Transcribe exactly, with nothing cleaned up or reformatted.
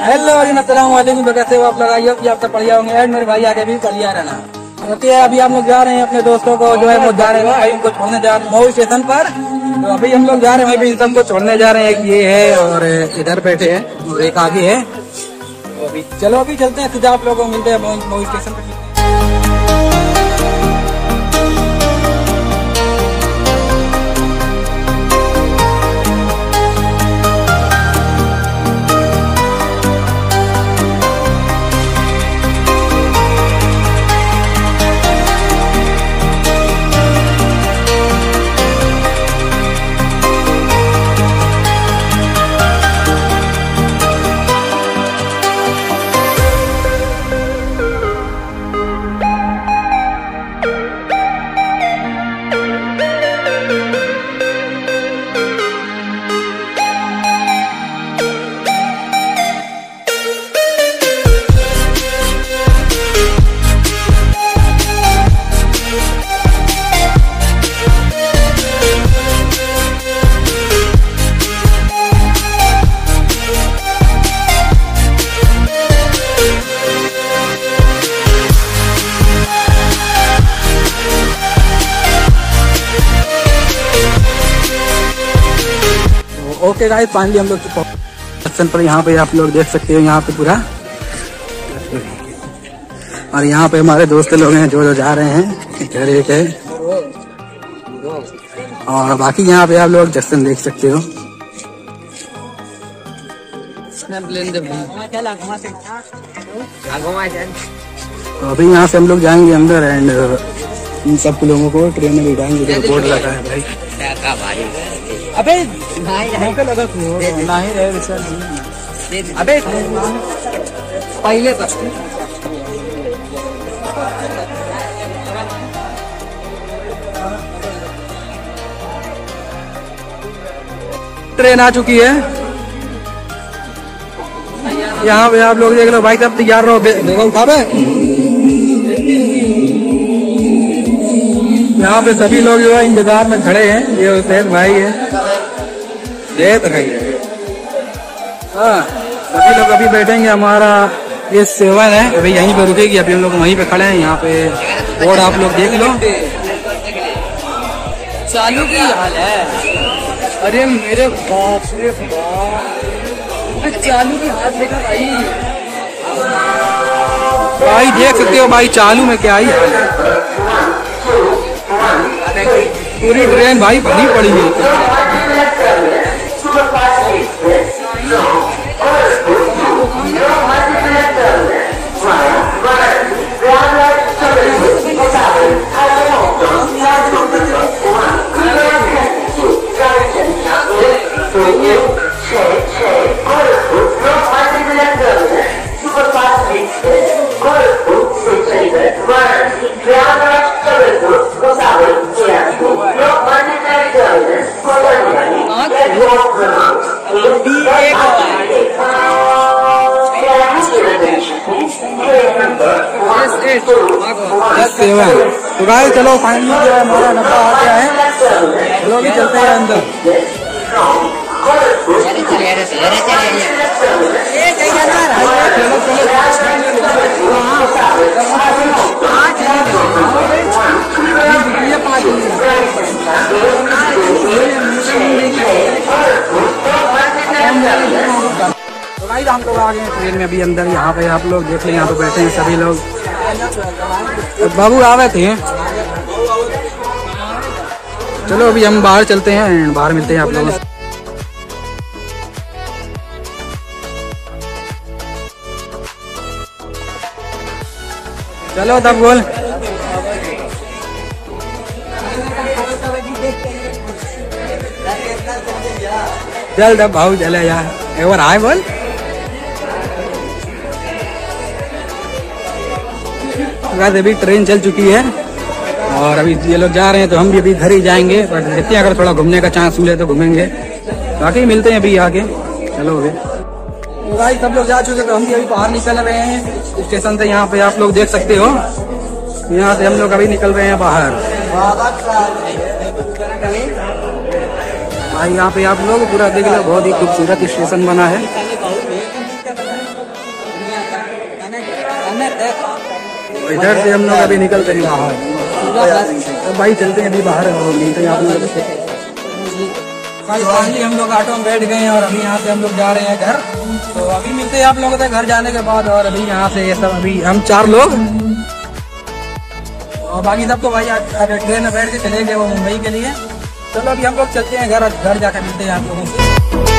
Hello अस्सलाम वालेकुम। कैसे हो आप लोग? आइए कि आप सब बढ़िया होंगे एंड मेरे भाई आगे भी बढ़िया रहना। ओके, अभी हम लोग जा रहे हैं अपने दोस्तों को जो है वो जा रहे हैं भाई उनको छोड़ने जा रहे हैं मऊ स्टेशन पर। तो अभी हम लोग जा रहे हैं भाई सबको छोड़ने जा रहे हैं। एक ये है और इधर बैठे हैं और एक आगे है। तो अभी चलो अभी चलते हैं, सीधा आप लोगों को मिलते हैं मऊ स्टेशन पर। ओके गाइस, फाइनली हम लोग स्टेशन पर यहाँ पे आप लोग देख सकते हो यहाँ पे पूरा। और यहाँ पे हमारे दोस्त लोग हैं जो जो जा रहे हैं, इधर एक है और बाकी यहाँ पे आप लोग जश्न देख सकते हो। तो अभी यहाँ से हम लोग जाएंगे अंदर एंड इन सब लोगों को ट्रेन में बिठाएंगे। जो बोर्ड लगा है भाई, अबे मौका लगा नहीं रहे अबे पहले तक ट्रेन आ चुकी है। यहाँ पे आप लोग देख लो भाई, सब तैयार रहो, देखो उठावे। यहाँ पे सभी लोग जो है इंतजार में खड़े हैं। ये उस्ताद भाई है, देख रही है। हाँ, सभी लोग अभी बैठेंगे। हमारा ये सेवन है अभी यहीं पे रुकेगी। अभी हम लोग वहीं पे खड़े हैं। यहाँ पे बोर्ड आप लोग देख लो। चालू की हाल है। अरे मेरे बाप रे बाप, चालू की हाल देखा भाई। भाई देख सकते हो भाई, चालू में क्या ही हाल है। पूरी ट्रेन भाई भरी पड़ी है। तो गाइस चलो फाइनली जो है हमारा डब्बा आ गया है। चलो अभी चलते हैं अंदर। तो गाइस हम लोग आ गए ट्रेन में अभी अंदर। यहाँ पे आप लोग देख लें, यहाँ पे बैठे हैं सभी लोग। बाबू आवे थे। चलो अभी हम बाहर चलते हैं, बाहर मिलते हैं आप लोगों से। चलो तब बोल। चल तब भाऊ चले यार, एक बार आए बोल। अभी ट्रेन चल चुकी है और अभी ये लोग जा रहे हैं तो हम भी अभी घर ही जाएंगे। बट देखते हैं, अगर थोड़ा घूमने का चांस मिले तो घूमेंगे। बाकी मिलते हैं अभी आगे। चलो अभी भाई सब लोग जा चुके तो हम भी अभी बाहर निकल रहे हैं स्टेशन से। यहाँ पे आप लोग देख सकते हो, यहाँ से हम लोग अभी निकल रहे हैं बाहर। भाई यहाँ पे आप लोग पूरा देख लो, बहुत ही खूबसूरत स्टेशन बना है। इधर से हम लोग अभी निकलते हैं बाहर, भाई चलते हैं अभी बाहर, मिलते हैं आप लोग। फाइनली हम लोग ऑटो में बैठ गए हैं और अभी यहाँ से हम लोग जा रहे हैं घर। तो अभी मिलते हैं आप लोगों से घर जाने के बाद। और अभी यहाँ से ये सब अभी हम चार लोग और बाकी सब तो भाई ट्रेन में बैठ के चले गए वो मुंबई के लिए। चलो अभी हम लोग चलते हैं घर, घर जाकर मिलते हैं आप लोगों से।